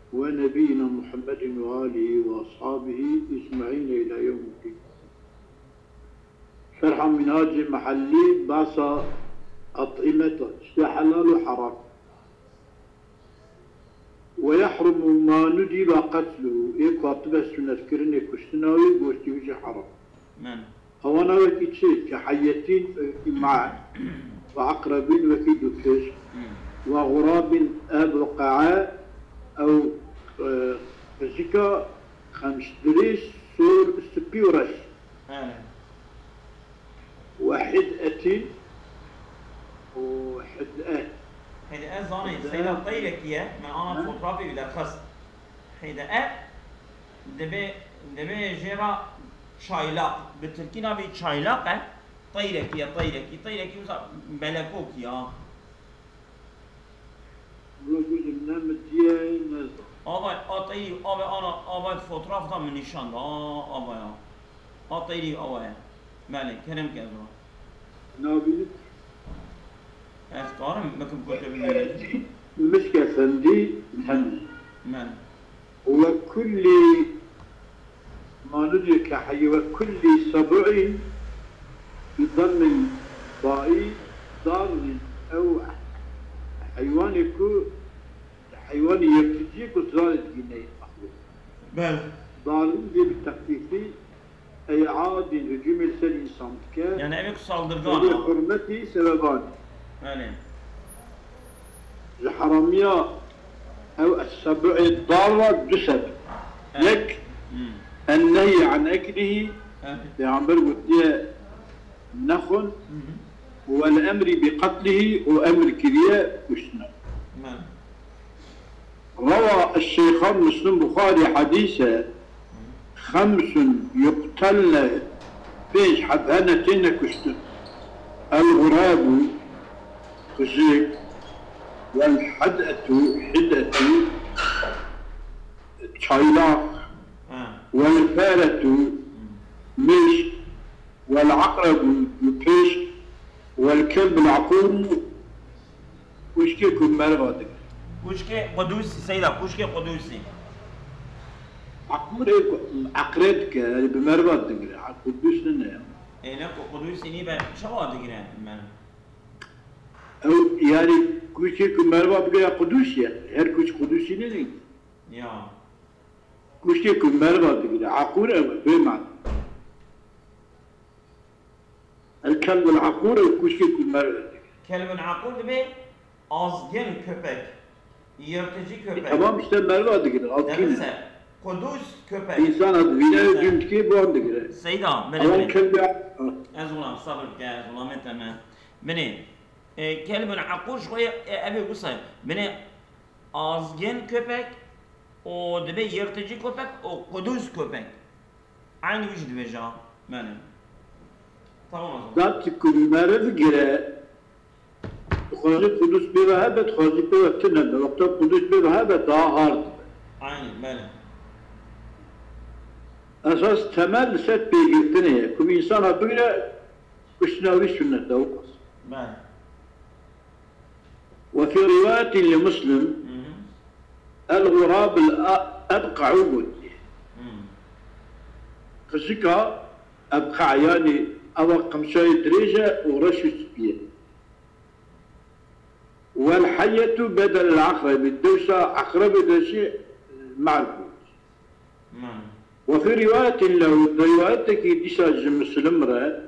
ونبينا محمد وآله وأصحابه أجمعين إلى يوم الدين. شرح منهاج محلي باسا أطعمة حلال وحرام. ويحرم ما ندب قتله كاتب السنة كرني كشتناوي بوستيوش حرام. هوانا وكي تشيد كحيتين مع وعقربين وكي دكش وغراب أبقعاء أو زكا خمس دريس سور سبيورش وحدأة وحدأة حدأة زاني سيدا طيرك يا ما أنا فوترافي بلا خص حدأة دبي جرا شايلاق بالتركينا بي شايلاق طيرك يا وصا ملكوك يا آبا آطيري آبا أنا آبا فوتراف دا من نشان دا آبا يا آطيري آبا يا بله كرم كذا نابيت أفكارم بكم كنت بالمدينة مشكلة فندي محمد من وكل ما ندرك حي وكل سبع بضم ضائي ضار أو حيوان يبتجيك وزارة جنيه بل ضارب بالتخفيفي أي عاد هجوم الإنسان كان يعني أبيك صالدرقان حرمتي سببان أهلا الحرامية أو السبع الضارة بسبب لك النهي عن أكله بعنبر وديه نخن والأمر بقتله وأمر كريه وشنا روى الشيخان مسلم بخاري حديثا 5 يقتلن بيش حبهنتين كشتن الغراب خزيك والحدأة حدأة شايلاق والفارة مش والعقرب يبيش والكلب العقور وشكيكم مرغادك كوشكي قدوسي سيدا كوشكي قدوسي عقريتك بمرغاد دقري قدوس لنا ايه نكو قدوسي نيبا شوا دقري من او يعني كوشكيكم مرغاد بقى قدوس يعني هر كوش قدوسي لنا يا كوشكيكم مرغاد دقري عقور بمعنى الكلب العقور وكوشكيكم مرغاد كلب عقور دبي azgen köpek, yırtıcı köpek. Tamam işte Merve adı gider. Demese, kuduz köpek. İnsan adı, vile cümtki bu adı gider. Seyda, beni. Kelbi... Ez ulan sabır ki, ez ulan meteme. Beni, kelbin akkur şoya, evi kusay. Beni, azgen köpek, o debe yırtıcı köpek, o kuduz köpek. Aynı vücudu veca, benim. Tamam o zaman. Zaten Merve girer. خارج قدوس بوهابت خارج بوهبتنا وقت قدوس بوهابت daha hard. Aynen böyle. Esas temel set belirtini kum insan adıyla kuşnavi sünnette okumaz. Ben. وفي رواية لمسلم الغراب الأبقع عبد. خشكا أبقع يعني أوقم شوية درجة ورشوا سبيه. والحية بدل العقرب الدوسة عقرب شيء معروف. وفي رواية له روايتك ديساج مسلم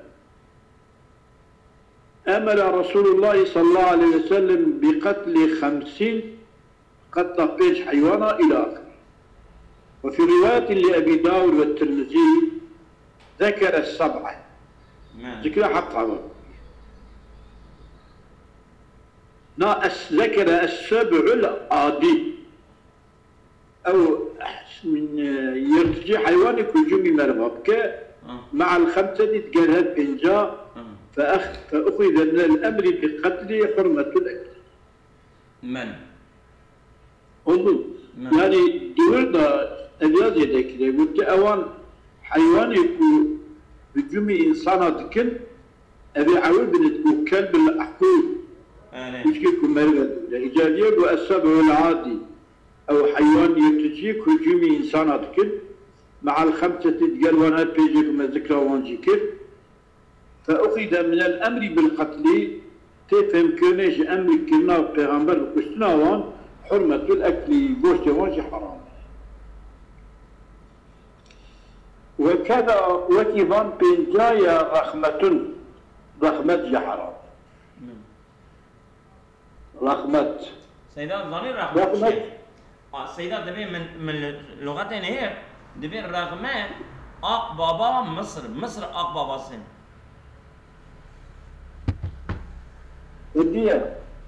أمر رسول الله صلى الله عليه وسلم بقتل 50 قتل بيش حيوانا إلى آخره. وفي رواية لأبي داود والترمذي ذكر السبعة. ذكر حق عمر. ذكر السبع العادي أو من يرتجي حيوان كجومي مرغبك مع الخمسة تقالها بإنجاء فأخذ من الأمر بقتل حرمة الأكل. من؟ انظر يعني دورنا الياز يدك قلت أوان حيوان يكون بجومي إنسان تكن أبي عود بنتكون كلب الأحكول مشكلكم مرغد الإيجابية والسبع العادي أو حيوان يرتجي هجوم إنسانات كل مع الخمسة تقلوانات بيجيك ما ذكرى وانجي كل فأخذ من الأمر بالقتل تفهم كونيش أمر كنا بيغمبر بكشتنا وان حرمة الأكل قوشت وانجي حرام وكذا وكيفان بينجايا رحمة حرام رحمة سيدات ظني رحمة سيدات دبي من لغتين هي دبي رغمة أق بابا مصر أق بابا سن وديا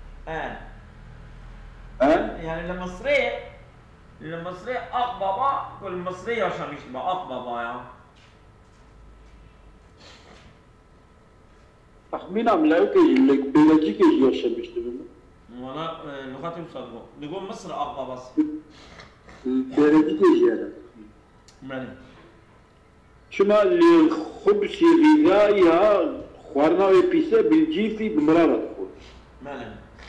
يعني المصري أق بابا والمصري يشمش أق بابا يا تخمينا ملاك اللي بيلاجيك يجي بيشتغل ولا لغتي مصدقة بيقول مصر أق بابا سن بيلاجيك يجي هذا مالي شما اللي خبز غذائها خوارنا ويبيسا بالجيفي بمرارة تقول مالي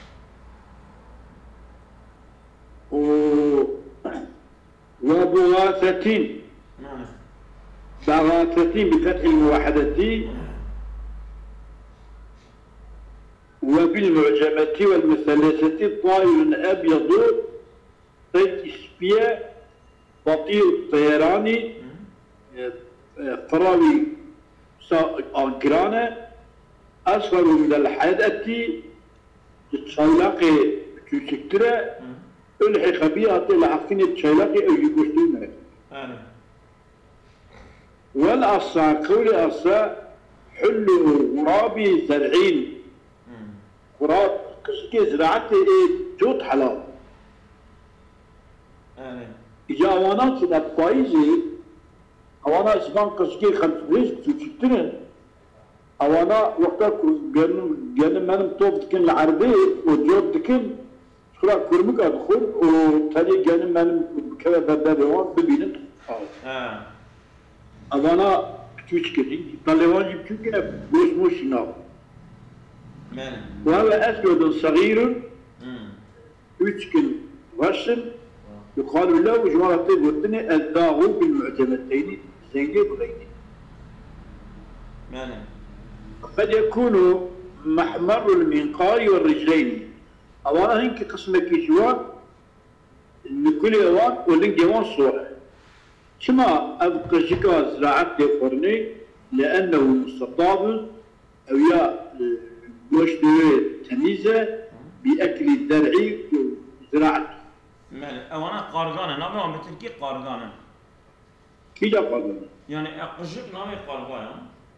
وبغاثة بغاثة بفتح الموحدة وبالمعجمة والمثلثة طائر أبيض تسبيع بطيء الطيران فراوي أنكرانة أصغر من الحدث تشايلاقي تشكترة الحق بها الحقين تشايلاقي أو يقصدون والأصع قول أصع حل غرابي زرعين غراب كشكي زراعتي جوت حلال إجا أوانا كده بايزي أوانا إسبان كشكي 5 تشكترة أوانا وقتا جانب منم توب دكين العربي وجوب دكين شكرا كرمك أدخل وتالي جانب منم كذا بدأوان ببينت أوانا بتوشكري طالوان يبتوكنا بوش موشنا وهذا أسود صغير يشكل غشم يقال له جوارتين وطني الداغ بالمعتمدتين زيني بغيني قد يكون محمر المنقار والرجلين أولا هنك قسم كيشوان لكل يوان ولنك يوان صورة كما أبقى جكا زراعة فرني لأنه مستطاب أو يا وشدوه تميزة بأكل الدرع وزراعته أولا قارقانا نامي وعم بتركي قارقانا كي جا قارقانا؟ يعني أقشك نامي قارقانا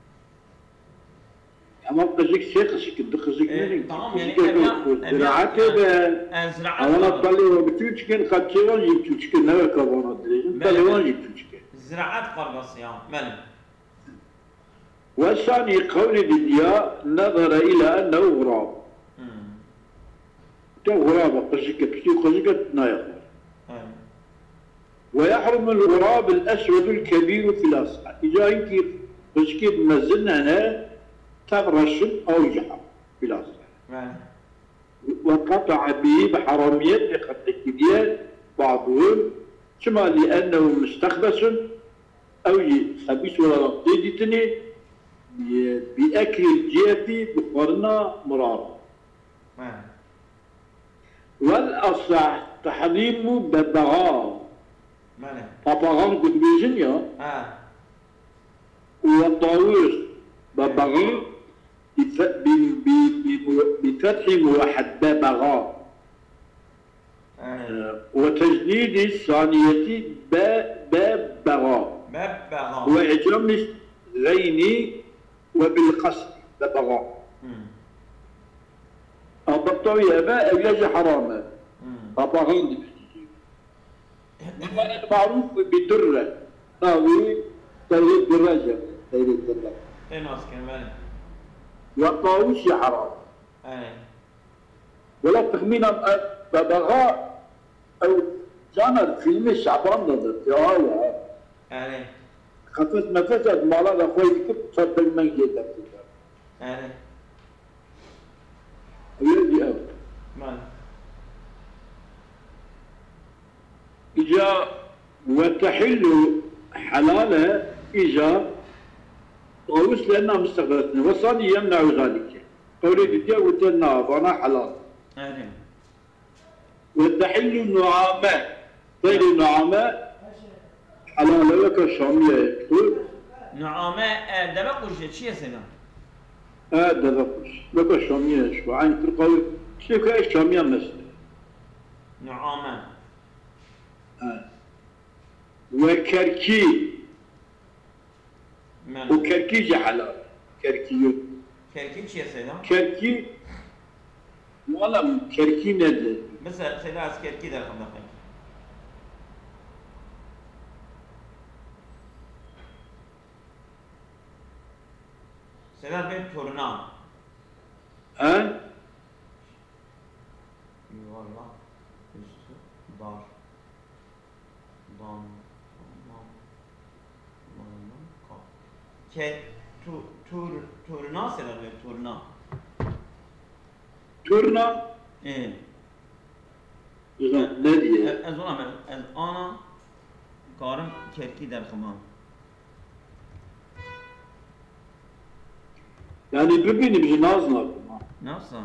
أما قصدك شيء قصدك الدخزك مني تمام يعني زراعته أولا طلي وبتوشكين قد شغل يبتوشكين نوع كابونا دريجن طلي وان يبتوشكين زراعات قرقص يا مالي والثاني قول الدياء نظر إلى أنه غراب غراب قصدك بشي قصدك نايق ويحرم الغراب الأسود الكبير في الأصل إذا يمكن قصدك بمزلنا هنا تغرشم أو يحرم في الأصل وقطع به بحرامية لقتل الدياء بعضهم كما لأنه مستخبس أو خبيث ولا رقيدتني بأكل الجيف بقرنا مرارا والأصح تحريم ببغاء ببغاء قد بيجنيا والطاووس ببغاء بفتح موحد ببغاء وتجديد الثانية ببغاء وإعجام غيني وبالقصد ببغاء البطوية أباء يجي حراما ببغاء معروف بدرة ناوي تريد دراجة تريد دراجة والطاووس حرام ولا تخمين ببغاء أو جانر فيلم شعبان ضد يا خفت نفسك مالا أخوي كيف تصدق من جدا يجي أو إجا وتحل حلالة إجا طاووس لأنها مستقبلتنا وصاني يمنع ذلك قولي بدي وتنا فانا حلال أهلا وتحل النعامة غير النعامة حلال لك الشامية تقول نعامة دبقوش شيء سنة هذا ذكرش لك الشامية شو عين تقول شو كأي الشامية مثل نعامة وكركي من وكركي حلال كركي كركي شيء سنة كركي ولا كركي ندل بس سيدا از كركي در خم سيدا بين تورنا ها يوالله üstü dar dan tamam tamam kap ke turna selam ver turna تورنا ne diye az ona ben az ana karım kerki der xamam yani birbirini bizi nazlar nasıl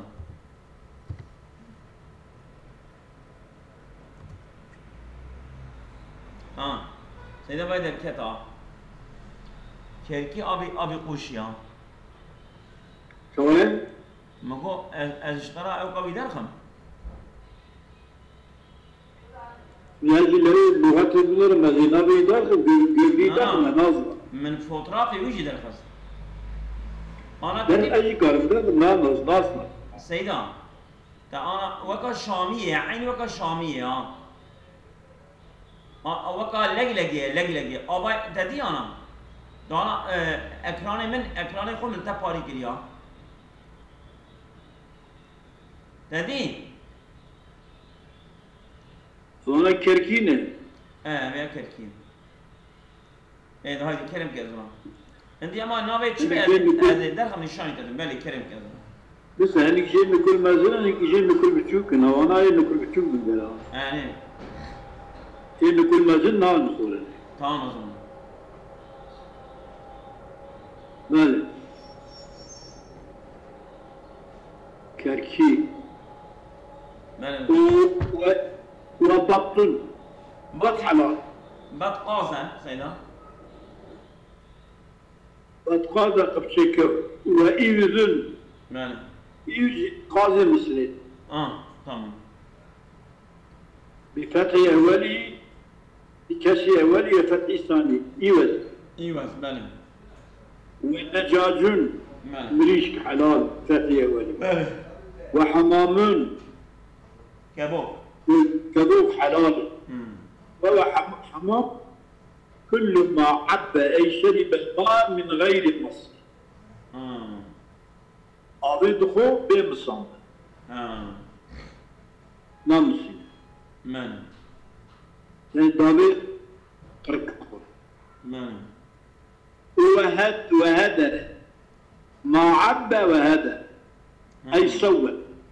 ha seyda bay der keta kerki abi kuş ya كمان مگو از اشترا او قوی در خم يعني لو لغة البلد مدينة بيدار بيدار نازل من فوترافي ويجي در خس انا ben تدي أي كارم ده نازل سيدا تا انا وكا شامية عين وكا شامية وكا لگ ابا تدي انا دانا اكران خود من تپاری کریا تدي sonra kerkine ويا كركين ده هاي كرم كذا انت اما نابي تشبه درهم نشان كذا بالي كرم كذا بس هنيك شيء نقول مثلا هنيك شيء نقول بتشوك أنا وانا نقول بتشوك من ده يعني شيء نقول مثلا نعم نقول تمام اظن ماله كركي بله وبطن بط حلال بط قازة سيدا بط قاضي قبشك وإيوزن بله إيوز قاضي مثلي تمام بفتح أولي بكسر أولي وفتح ثاني إيوز ايوه بله ودجاجون بله مريشك حلال فتح أولي بله وحمامون كبوب كذوب حلال وهو حمام كل ما عبى أي شرب الماء من غير مصر أضيدخو بمصام نمسي من دابي قرقخور من وهدر ما عبى وهدر أي سوى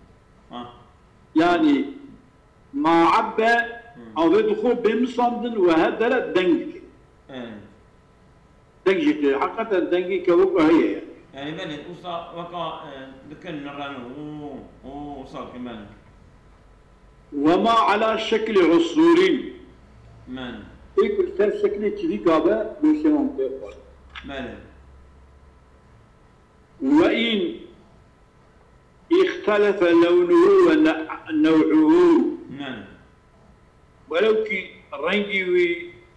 يعني ما عبى أضيدخو بمصام وهدر دنجك دنجك حقيقة دنجك وقع هي يعني بله وصا وقا دكن نرانو وصار كمان وما على شكل عصفورين من يقول تر شكل كذي قابة بوشمان بيقول بله وإن اختلف لونه ونوعه من ولو كي رنجي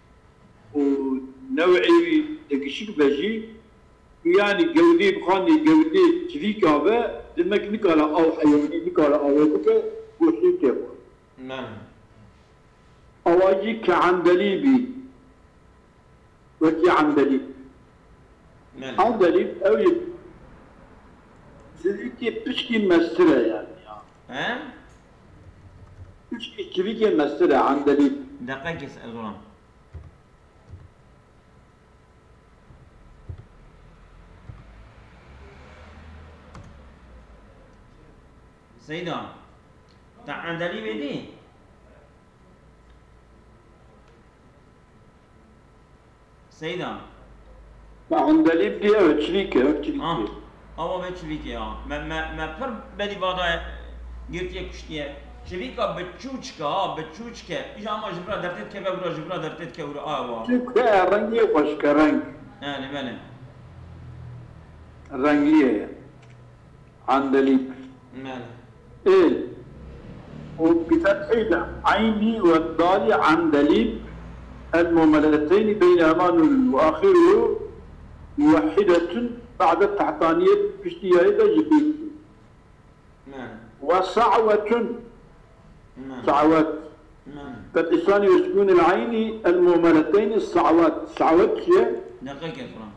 ونوعي دقشيك بجي يعني جودي بخاني جودي كذي قابة دمك نكالا أو حيواني نكالا أو يبقى بوشي تيقول من أواجي كعندليبي وكي عندليب من عندليب أو يب زيكي بشكي مسرة يعني ها بشكي كذي مسرة عندليب دقيقة يسأل ظلام سيدا تا عندلي بدي سيدا عندليب دي او تشريكه او بتشريكه ما بر بدي بعدا قلت يا كشتيه شريكه بتشوچكا اجا ما جبرا درتت كبا برا جبرا درتت كورا شوكا رنگي خوش كرنگ يعني بله رنگيه عندليب بله ايه وبفتح عيني والضال عندليب المملتين بين امان واخره موحدة بعد التحتانية باشتياء جبريل وصعوة صعوات فالإنسان يسكن العين المهملتين الصعوات هي دقيقة يا فران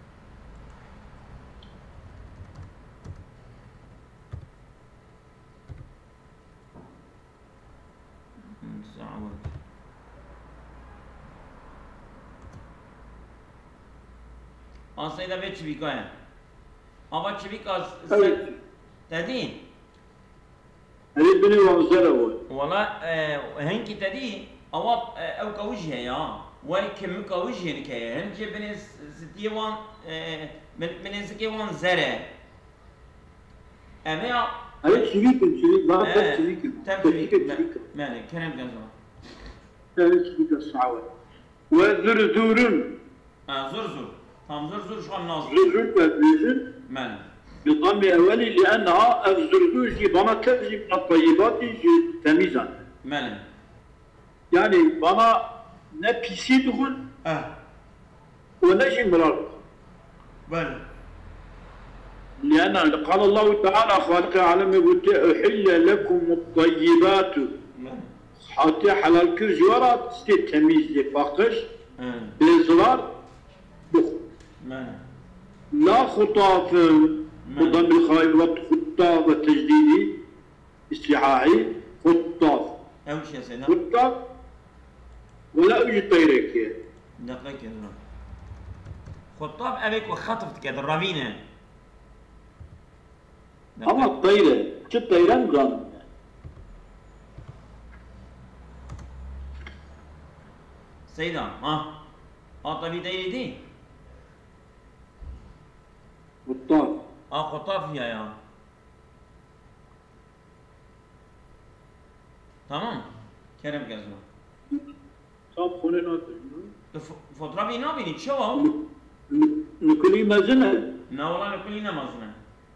صعوات سيدا بيت شبيكا يعني أما شبيكا تدين هذه بني ومزرعة والله هنكي تدي أو كوجهه يا وكم كوجهه نكيا هنكي بني ستيوان بني سكيوان زرع أما هذه شريك ما شريك مالك كلام جزء هذه شريك الصعوة وزرزور زرزور tam زرزور شو الناس زرزور وزرزور مالك بضم أولي لأنها الزرزور بنا تجي من الطيبات تميزا مالك يعني بنا نبيسي دخل ونجي مرار بله لأن قال الله تعالى خالق العالم يقول أحل لكم الطيبات حتى حلال كرجوارات تميز فاقش بزرار لا خطاف بضم الخاء والخطاف والتجديدي استحاحي خطاف أوش يا سيدنا خطاف ولا أوجد طيرك دقيقة كده خطاف أبيك وخطفت كده الرابينة أما الطيرة شو الطيران قام سيدنا طبي دايري دي خطاف خطاف يا تمام كرم كذا صاب خلنا فضربي نابيني شو نكلي مازنة لا والله نكلينا مازنة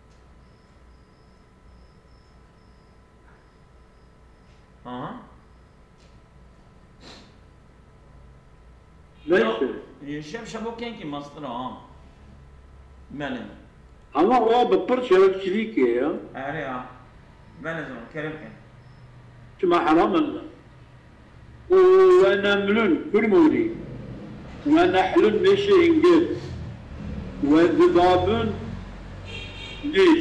ليش يشوف شبوكين كي مصدر بله أما هو ببرش هذا شريكه يا أريا بله زمان كرم كان شما حرام الله ونمل كرموري ونحل مشي إنجل وذباب ليش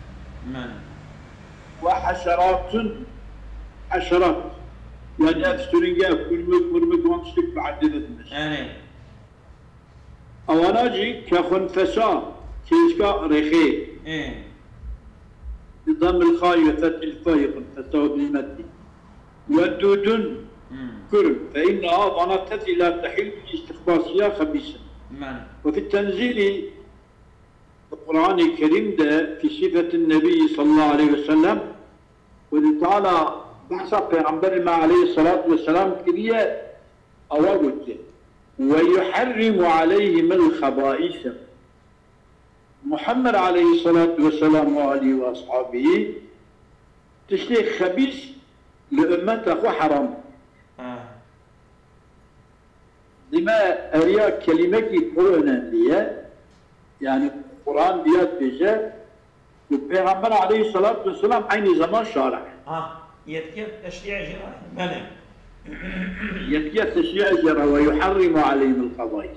وحشرات حشرات يعني أفسترينجا كرمك وانشتك بعد ذلك أواناجي كخنفسا كيشكا ريخي نظام الخاية فتح الفاي خنفسا بالمد ودود كرم فإنها ظنتت إلى تحل باستخباصية خبيثة وفي التنزيل القرآن الكريم ده في صفة النبي صلى الله عليه وسلم وذي تعالى بحث پیغمبر ما عليه الصلاة والسلام كريه أواجد ويحرم عليهم الخبائث محمد عليه الصلاة والسلام وآله وأصحابه تشتيك خبيث لأمته وحرام لما أريا كلمة قرآن ليه يعني القرآن بيات بيجا والبيغمبر عليه الصلاة والسلام عين زمان شارع يذكر تشريع جرى بلى يذكر تشريع جرى ويحرم عليهم الخبائث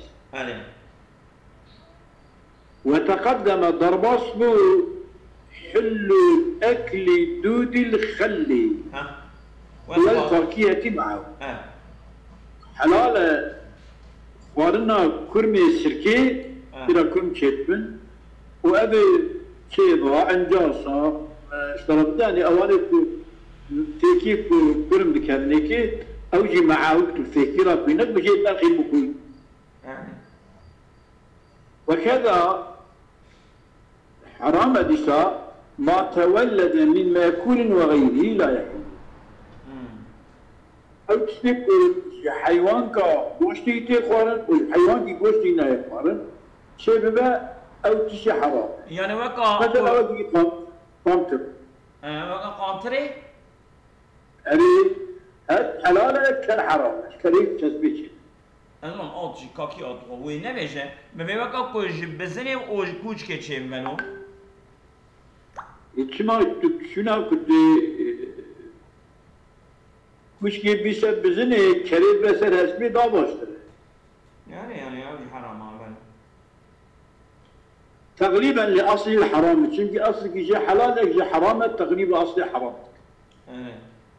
وتقدم ضرب اسمه حل أكل دود الخل والفاكهة معه حلال وارنا كرمي السركي ترى كرم شيبن وأبي شيبا عنجاسا اشتربتاني أواني تيكي كرم دكانيكي أوجي معه وقت الفكرة بينك بشيء تأخي بكوي وكذا حرام دسا ما تولد من مأكول وغيره لا يحل. أو تشتك حيوان كا غوشتي تخورن والحيوان كي غوشتي نا يخورن سببه أو تشي حرام. يعني وقع مثلا أودي قامتر. وقع قامتري؟ أري حلال كان حرام. كريم تثبيت. الان آتشی کاکی آت وی نمیشه به وقتا کوچ بزنی و کوچ که چه منو İçime şuna kutu kuş gibi bir şey bizini kerim beser resmi daha başlar. Yani haram abi. تقريبا لأصل الحرام çünkü asıl kişi halal kişi haram تقريبا أصل حرام. Evet.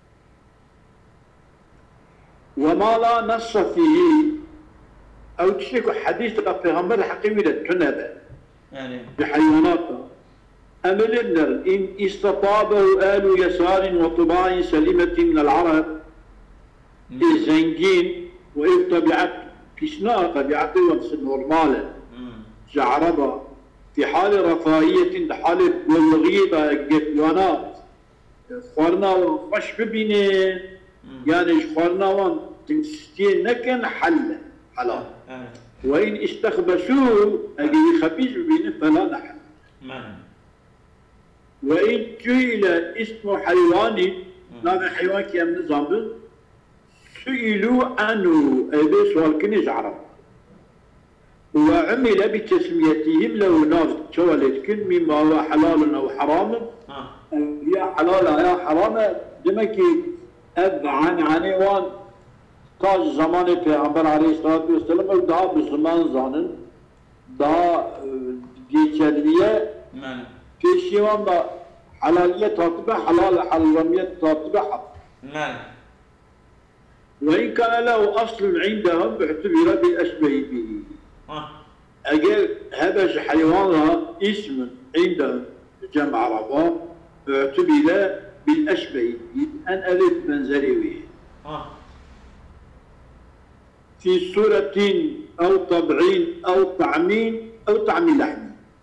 وما لا نص فيه أو تشيك حديث البيغمبر الحقيقي للتنبة يعني بحيواناته أمل النر إن استطابه آل يسار وطباع سليمة من العرب الزنجين وإذ طبيعت كسناء طبيعته ومس نورمالة جعربة في حال رفاهية حال والغيبة قتلانات خورنا وخش ببينين يعني خورنا وان تنستين نكن حل حلال وإن استخبسوه أجي خبيث ببينه فلا نحل وإن جئل اسم حيواني نام حيوان كي من زامبل سئلوا عنه أبي سؤال كنيز عرب وعمل بتسميتهم لو ناس تولد كل مما هو حلال أو حرام يا حلال يا حرام دمكي أب عن عنوان تاج زمان پیغمبر علیه الصلاة والسلام و daha Müslüman zanın daha geçerliye peşivan da halaliyet tatıbe halal haramiyet tatıbe hak. وإن كان له أصل عندهم باعتبر بالأشبه به. أجل هذا حيوانها اسم عندهم جمع عربة باعتبر بالأشبه أن ألف منزلي في صورة أو طبعين أو طعمين أو طعم لحم.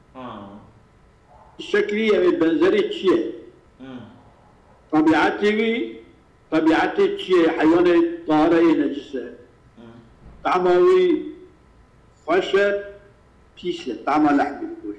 الشكلية بالبنزري شيء. طبيعته شيء حيوان طاهرة نجسة. طعمه خشب بيسة طعم لحم.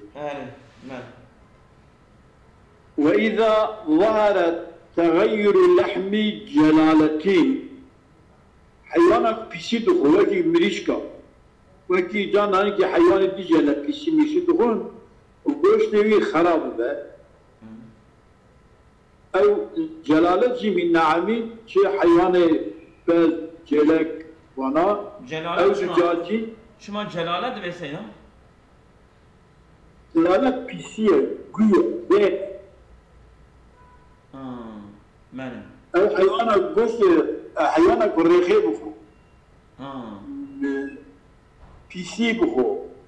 وإذا ظهر تغير اللحم جلالتين حيوانك بيسي دخول وكي مريشكا وكي جاناني كي حيوان ديجالا بيسي ميسي دخول وقوش نوي خراب به أو جلالة من نعمين شي حيوان باز جلك وانا أو زجاجي شما جلالة بسينا؟ جلالة بيسي قوية بيت مانا أو حيوانك قوش حيوانك الريخي بخو بيسي بخو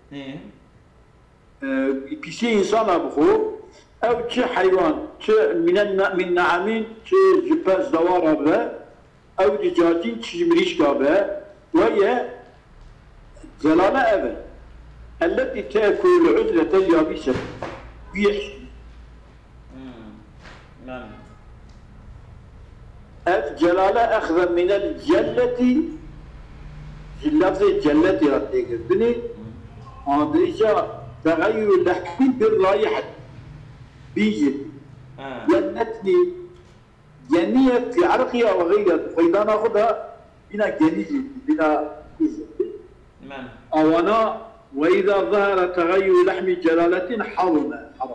بيسي إنسان بخو أو تشي حيوان تشي من نعمين تشي جباز دوار به أو دجاجين تشي مريشكا به وهي زلالة أبل التي تأكل العزلة اليابسة بيحشي جلالة أخذ من الجلة لفظ الجلة رتيك بني أندريجا تغير اللحم بالرائحة بيجي جنتني جنية في عرقها وغيرها فإذا نأخذها بنا جنيجي بنا أو أنا وإذا ظهر تغير لحم جلالة حرم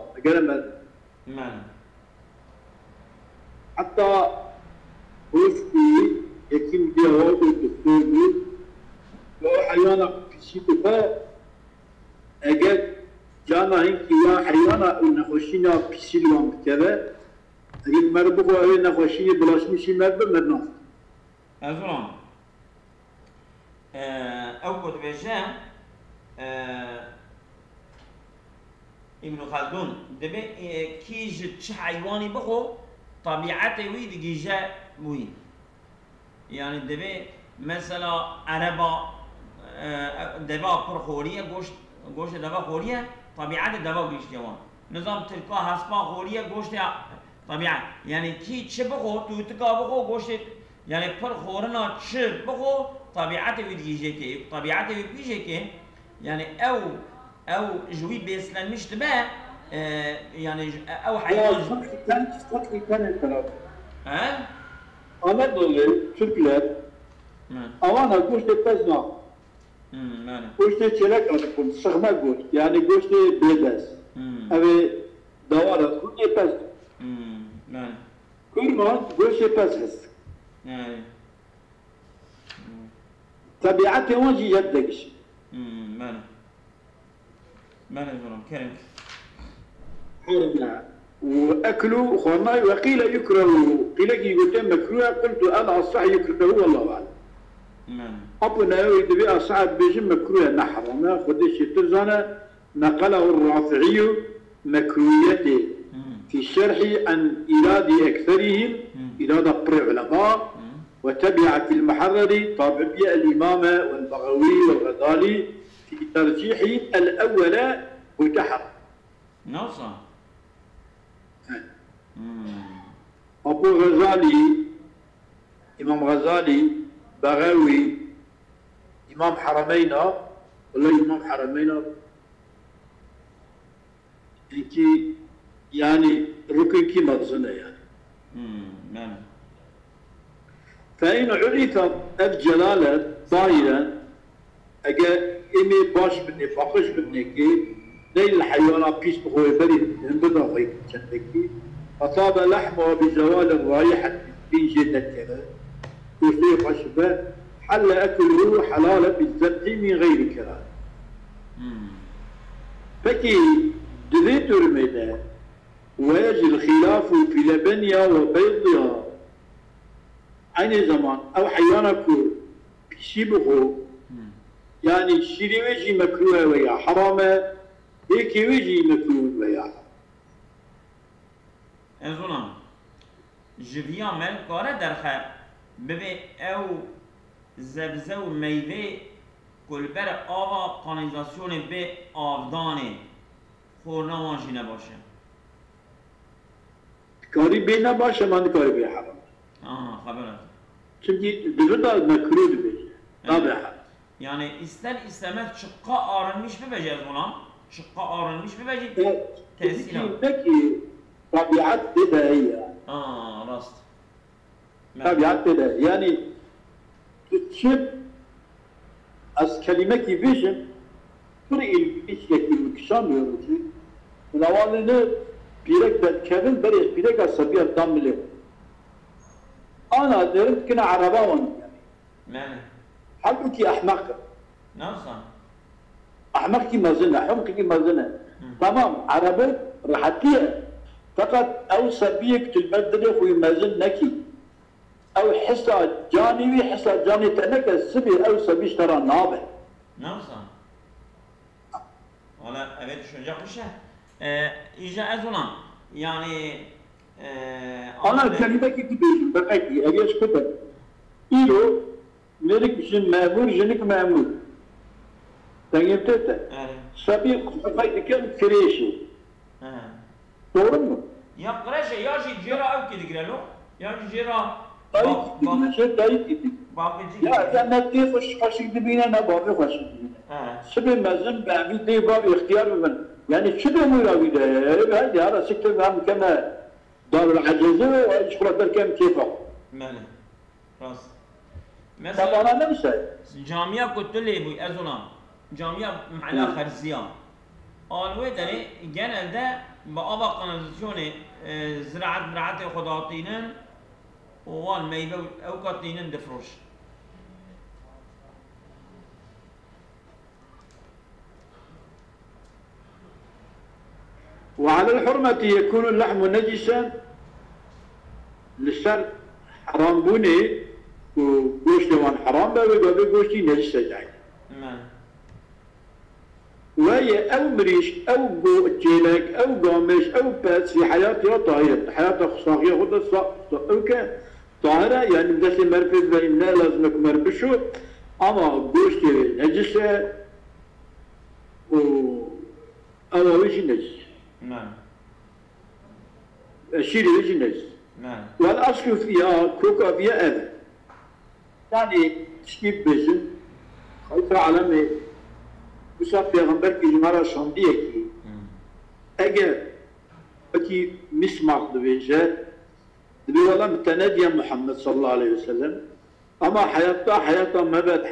حتى وفي يتم جهود الدكتور لو حيوانا كسيتها أجد جانا هنك يا حيوانا نخشينا بسيلوان كذا أجد مربوطة أو نخشينا بلاشمشي مربوط مرنا. أزران أو كنت بجام ابن خلدون دبي كيج حيواني بخو طبيعته ويد جيجا وي يعني دبي مثلا عربا دبا برخورية گوشت دوا خوریه طبیعت دوا گوشت جوان نظام ترکا هسپا خوریه گوشت طبیعت یعنی کی چه بخو تو تکا بخو گوشت یعنی پر خورنا چه بخو طبیعت ویدیجه که طبیعت ویدیجه که یعنی او جوی بیسلن میشت به yani o hayvan Anadolu Türkler avana goşte pezna goşte çelek atıpın sıkma goş yani goşte bedez evi davara goşte pez kurma goşte pezhez tabiatı onca yeddek ماذا يقولون كرم حرمنا واكلوا خرنا وقيل يكره قيل يقول مكروه قلت انا الصح يكره والله اعلم ابونا يدبي اصعب بيجي مكروه نحرمنا خدش ترزانا نقله الرافعي مكروهيته في الشرح عن ايراد اكثرهم ايراد قرع العلماء وتبع في المحرر طابعية الامامه والبغوي والغزالي في ترجيح الأول وتحر نوصل أبو غزالي إمام غزالي بغاوي إمام حرمينا ولا إمام حرمينا يعني ركن كي مغزنة يعني فإن عرف الجلالة ظاهرا أجا إمي باش بني فاقش بني كي ليل الحيوانات بيش بخوي بريد من بدأ غيك تشنكي فطاب لحمه بزوال الرائحة في جدتها وفي خشبة حل أكله حلال بالذبح من غير كراهة فكي دذيت رمينا ويجي الخلاف في لبنيا وبيضها عين زمان أو حيوانك بيشي بخو يعني الشيء ويجي مكروه ويا حرامه هيك ويجي مكروه ويا ازونا جویا مل کاره درخه ببی او زبزه و میوه کلبر آوا کانالیزاسیون به آفدانه خورنا وانجی نباشه کاری بی نباشه من کاری بی حرام خبره چونکی دردا مکروه بیشه نبی حرام yani ister istemez çıkka ağrınmış bir becez ulan. Çıkka ağrınmış bir becez. Tesir al. Peki tabiat de iyi. Rast. Tabiat de yani çık az kelime ki vision bir ilginç şekilde kuşamıyoruz. Lavalını birek de Kevin beri birek asabiyat damlı. Ana derim ki ne araba var yani. حبكي أحمق نعم أحمق كي مازلنا حمق كي مازلنا تمام عربي راحتيها فقط أو سبيك تبدل خوي مازل نكي أو حصة جانبي حصة جانبي تنك السبي أو سبيش ترى نابه نعم ولا أبيت شجاع وشه إجا أزونا يعني أنا كلمة كي تبيش بقيتي أبيش كتب إيو Merik için memur, jenik memur. Tanıyım tete. Sabi kufaydiken kreşi. Doğru mu? Ya kreşe ya jira ev kedi girelo. Ya jira. Dayı gittik. Ya nettiği hoş dibine ne babı hoş dibine. Sabi mezun ben bir babı ihtiyar ben. Yani şu da mı ya bir de? Hadi ya rasiktir ben keme darul acize ve işkurat derken keyfa. Mene. Rast. مثلا نمسه جامعه قلت لي ابو ازونا جامعه معلا خرزيه آلوه داره genelde بآب قانونزاسیون زراعت خداتینن وال میوه اوقاتینن دفروش وعلى الحرمة يكون اللحم نجسا للشرع حرام بني وگوشت وان حرام به و گوشتی نجس جای. وهي أو مريش أو جيلك أو قامش أو بس في حياتها طاهرة، حياتها خصاصية خد أوكي طاهرة يعني بدأت مرفز بإنها لازمك مرفشو أما قوشت نجسة أو وجنز نعم الشيء وجنز نعم والأصل فيها كوكا فيها أذى يعني تشكيب بزن خلق عالمي وصف پیغمبر کی جمارا شاندیه کی اگر اکی مسماق دویجه دبي والله متناديا محمد صلى الله عليه وسلم اما حياته ما بعد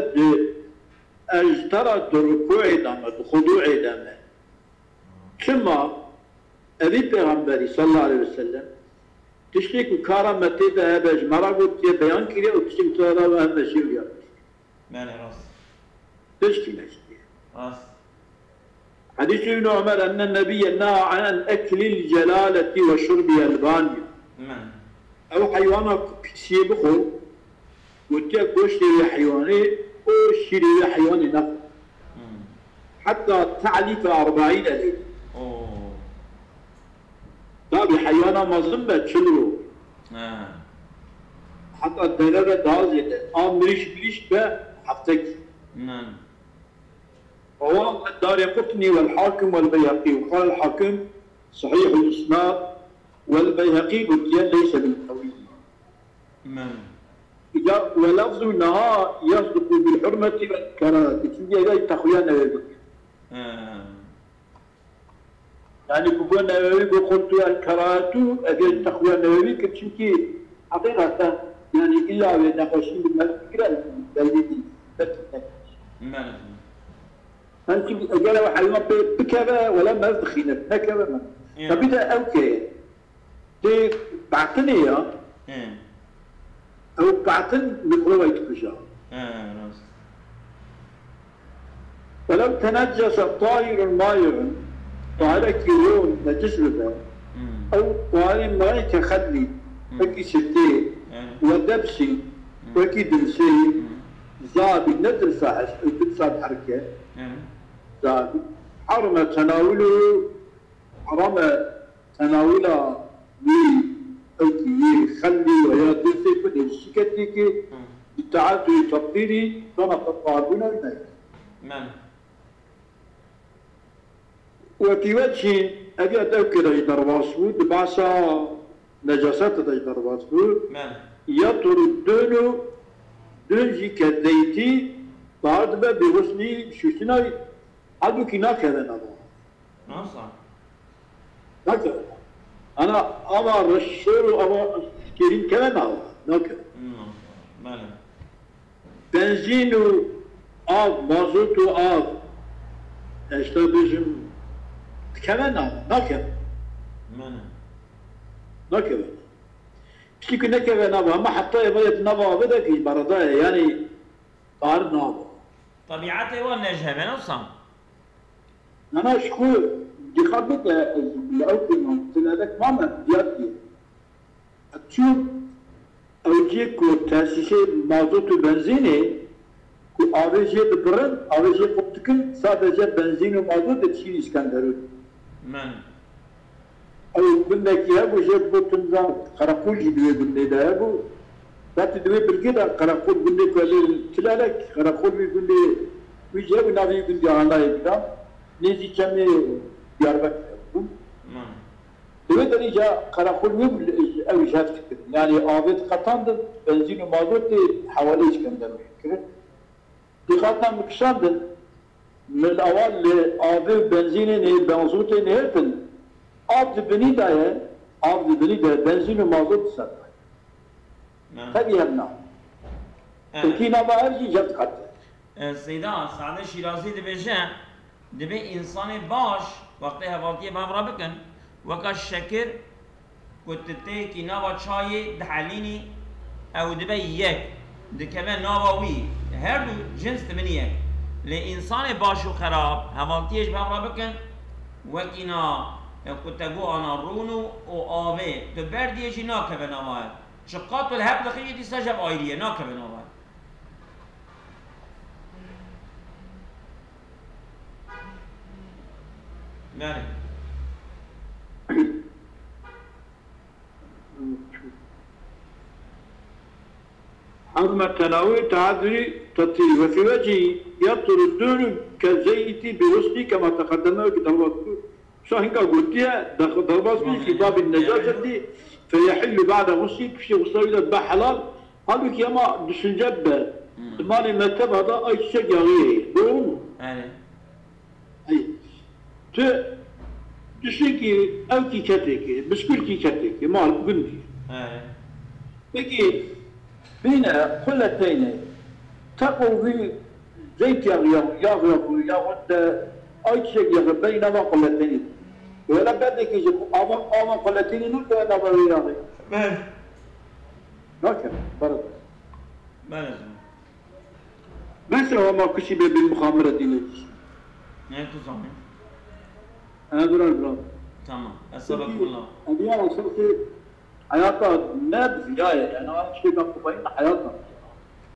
اجترت ركوع دامت خضوع دامت كما ابي پیغمبري صلى الله عليه وسلم تشتكي كرامتي ده باج مرا قلت بيان كده وتشتكي ترى ما ماشي وياه مالي راس تشتكي ماشي راس حديث ابن عمر ان النبي نهى عن اكل الجلاله وشرب البانيا او حيوانات كسي بخو وتيا كوشتي حيواني او شيري حيواني نفر حتى تعليك 40 ليله طابي حيوانا مظلمة تشلو حتى الدلالة دازية مريش بليش با حفتك نعم هو الدار يقطني والحاكم والبيهقي وقال الحاكم صحيح الإسناد والبيهقي قلت ليس بالقوي نعم ولفظ النهار يصدق بالحرمة والكراهة تجي جاي تخويانا يقول يعني بقول النووي قلت الكراهة أجل تخويا النووي كتشكي حقيقة يعني إلا بنقاشين بالفكرة البلدي نعم أنت أجل وحيوان بكذا ولا ما دخينة هكذا ما فبدأ أوكي دي بعتني يا أو بعتن مقروبة يتكشا ولو تنجس طائر ماير طائر كيلون نجسلبه أو طائر ماي كخلي وكي ستي ودبسي وكي دلسي زابي ندر فاحش أو تدفع حركة زابي حرم تناوله أو كي خلي ويا دلسي كده الشكتيكي تعالوا تطيري كما تطابون الناس وفي وجه أبي أتذكر يدرباس بود باسا نجاسات يدرباس بود يطردون دنجي كديتي بعد ما بغسلي شوشنا عدو كي ناكذا نبا صح ناكذا أنا أما رشير وأما كريم كذا نبا ناكذا بنزين آب مازوت آب اشتبجم كمان ناكب ناكب بشي كنا كمان نبا ما حتى يبغى نبا بدك برداية يعني طار نبا طبيعته والنجهة من أصلا أنا شكو دي خبط لأوكي تلاقيك ماما دياتي أتشوف أوجيكو تأسيسي مازوت وبنزيني آویزی دبرن آویزی قطکن ساده‌جه بنزین و مازوت تشیل اسکندرون. او بنده کیه بوجه بودن زن قراقول جدوی بنده ده بو. بعد دوی برگه ده قراقول بنده کلی تلالک قراقول بی بنده ویجه و ناوی بنده آنلای بیدم نیزی کمی بیاربک بو. دوی داری جا قراقول بی اویجات کردن. يعني آویز قطعند بنزین و مازوت حوالی اسکندرون کرد. دقاتنا مكشاندن من الأول لآبي بنزيني بنزوتي نهرتن آب دبني دايه آب دبني دايه بنزين ومازوت سر خلي هبنا تركينا ما هرجي جبت قطع سيدا سعد الشيرازي دبيجه دبي إنسان باش وقتی هوالتي بامرا بكن وكا الشكر كنت تيكي نوا چاي دحليني أو دبي يك ده كمان نواوي هردو جنس ثمانية لإنسان باش وخراب هوالتيش بامرا بكن وكينا كتاقو أنا رونو و آوه تبرديشي ناكبه نواه شقاتو الهب دخيلي دي سجب آيرية ناكبه نواه مالك حرمة تناول تطير وفي وجهه يطر الدور كالزيت بغسل كما تقدم كتابات شاهين قلتها ضربات في باب النجاسة فيحل بعد غسل في غسل إلى بحلال هذا كيما düşünce مالي مكتب هذا أي شيء يغير doğru hayır düşün ki ev ki keteki biskül ki keteki mal gün ki peki bine kulleteyni تقوا في زيت يغير ياخذ اي شيء يغير بينما قلتين ولا بدك يجي اما قلتين نقول انا ما يغير لكن برد مثلا ما كسب بالمخامرة دينية ne tuzamı? أنا برا Tamam. Estağfurullah. أنا أصلا حياتها ما بزيادة يعني أنا شيء بقول حياتها